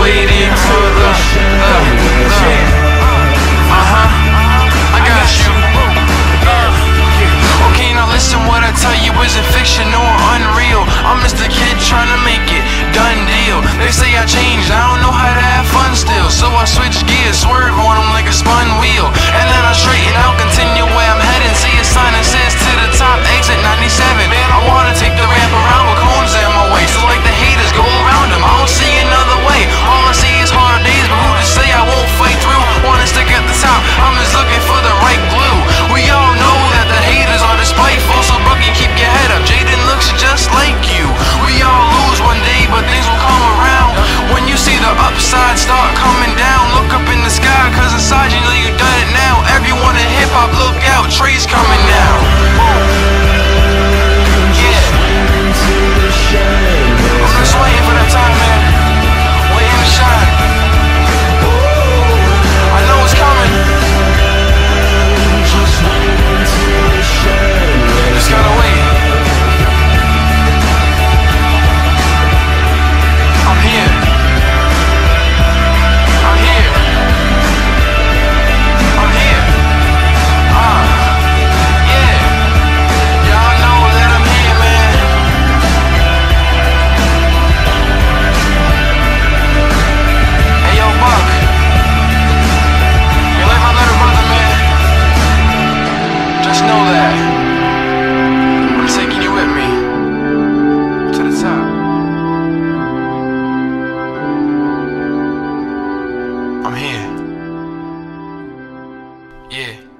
waiting for the I got you. Okay, now listen, what I tell you isn't fiction or unreal. I'm just a kid trying to make it, done deal. They say I changed, I don't know how to have fun still. So I switch gears, swerve on them like a spun wheel, and then I straighten out, continue where I'm heading. See a sign that says to the top, exit 97. I wanna take the ramp around with cones in my way, so like the haters go around them, I don't see another way. All I see is hard days, but who to say I won't fight through? Wanna stick at the top, I'm just looking for the right glue. We all know that the haters are despiteful, so Bucky, keep your head up. Jaden looks just like you. We all lose one day, but things will come around. When you see the upside start coming down, look up in the sky, cause inside you know you done it now. Everyone in hip-hop, look out, Trey's coming now. Yeah, I'm just waiting for that time, man. Waiting to shine. I know it's coming. Just gotta wait. I'm here. I'm here. I'm here. Yeah. Y'all know that I'm here, man. Hey, yo, Buck. You're like my little brother, man. Just know that I'm taking you with me to the top. I'm here. Yeah.